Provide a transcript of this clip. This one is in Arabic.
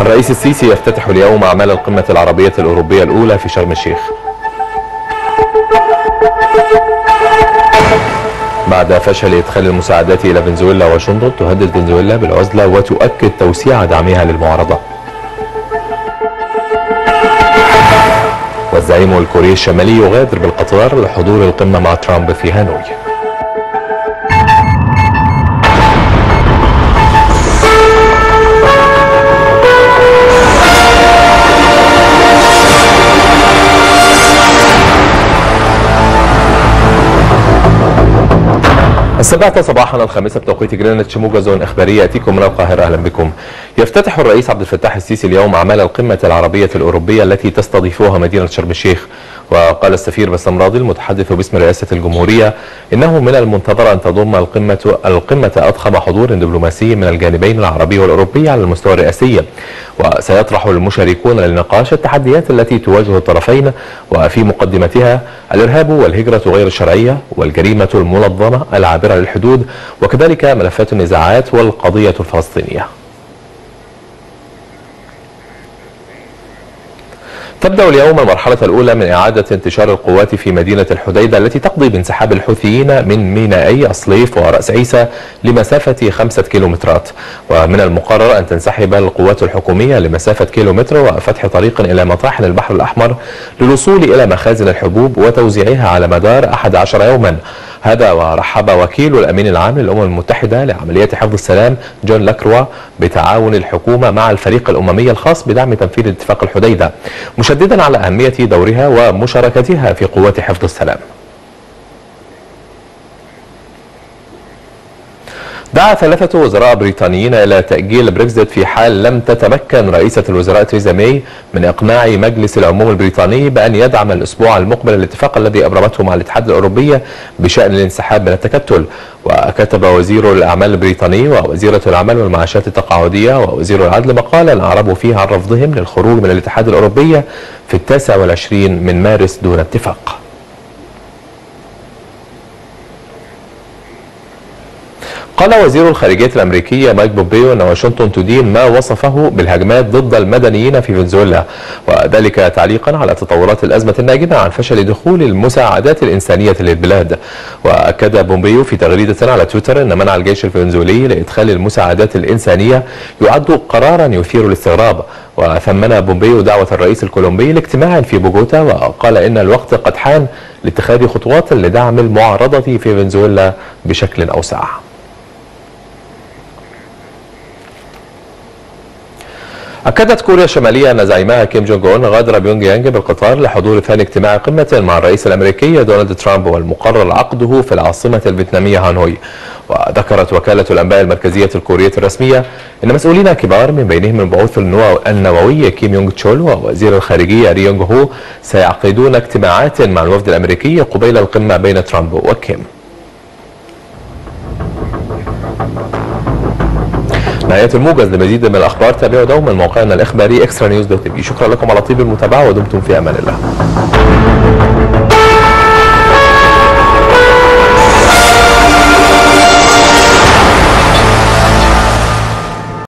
الرئيس السيسي يفتتح اليوم أعمال القمة العربية الأوروبية الأولى في شرم الشيخ. بعد فشل إدخال المساعدات إلى فنزويلا، واشنطن تهدد فنزويلا بالعزلة وتؤكد توسيع دعمها للمعارضة. والزعيم الكوري الشمالي يغادر بالقطار لحضور القمة مع ترامب في هانوي. السابعة صباحا الخامسة بتوقيت جرينتش، موجز إخباري يأتيكم من القاهرة. أهلا بكم. يفتتح الرئيس عبد الفتاح السيسي اليوم أعمال القمة العربية الأوروبية التي تستضيفها مدينة شرم الشيخ. وقال السفير بسام راضي المتحدث باسم رئاسة الجمهورية إنه من المنتظر أن تضم القمة أضخم حضور دبلوماسي من الجانبين العربي والأوروبي على المستوى الرئاسي. وسيطرح المشاركون للنقاش التحديات التي تواجه الطرفين، وفي مقدمتها الإرهاب والهجرة غير الشرعية والجريمة المنظمة العابرة للحدود، وكذلك ملفات النزاعات والقضية الفلسطينية. تبدأ اليوم المرحلة الأولى من إعادة انتشار القوات في مدينة الحديدة التي تقضي بانسحاب الحوثيين من مينائي الصليف ورأس عيسى لمسافة 5 كيلومترات. ومن المقرر أن تنسحب القوات الحكومية لمسافة كيلومتر وفتح طريق إلى مطاحن البحر الأحمر للوصول إلى مخازن الحبوب وتوزيعها على مدار 11 يوما. هذا ورحب وكيل الأمين العام للأمم المتحدة لعمليات حفظ السلام جون لاكروا بتعاون الحكومة مع الفريق الأممي الخاص بدعم تنفيذ اتفاق الحديدة، مشددا على أهمية دورها ومشاركتها في قوات حفظ السلام. دعا 3 وزراء بريطانيين إلى تأجيل بريكزيت في حال لم تتمكن رئيسة الوزراء تريزا ماي من إقناع مجلس العموم البريطاني بأن يدعم الأسبوع المقبل الاتفاق الذي أبرمته مع الاتحاد الأوروبي بشأن الانسحاب من التكتل. وكتب وزير الأعمال البريطاني ووزيرة العمل والمعاشات التقاعدية ووزير العدل مقالا أعربوا فيه عن رفضهم للخروج من الاتحاد الأوروبي في 29 من مارس دون اتفاق. قال وزير الخارجية الأمريكي مايك بومبيو أن واشنطن تدين ما وصفه بالهجمات ضد المدنيين في فنزويلا، وذلك تعليقا على تطورات الأزمة الناجمة عن فشل دخول المساعدات الإنسانية للبلاد. وأكد بومبيو في تغريدة على تويتر أن منع الجيش الفنزويلي لإدخال المساعدات الإنسانية يعد قرارا يثير الاستغراب. وثمن بومبيو دعوة الرئيس الكولومبي لاجتماع في بوغوتا، وقال إن الوقت قد حان لاتخاذ خطوات لدعم المعارضة في فنزويلا بشكل أوسع. أكدت كوريا الشمالية أن زعيمها كيم جونج أون غادر بيونج يانج بالقطار لحضور ثاني اجتماع قمة مع الرئيس الأمريكي دونالد ترامب، والمقرر عقده في العاصمة الفيتنامية هانوي. وذكرت وكالة الأنباء المركزية الكورية الرسمية أن مسؤولين كبار من بينهم البعوث النووي كيم يونغ تشول ووزير الخارجية ري يونغ هو سيعقدون اجتماعات مع الوفد الأمريكي قبيل القمة بين ترامب وكيم. نهاية الموجز. لمزيد من الأخبار تابعوا دوما موقعنا الإخباري extranews.tv. شكرا لكم على طيب المتابعة ودمتم في أمان الله.